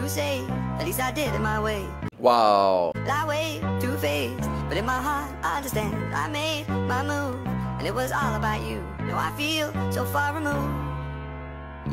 to say, at least I did it my way. Wow. I way two-faced, but in my heart I understand. I made my move, and it was all about you. Now I feel so far removed.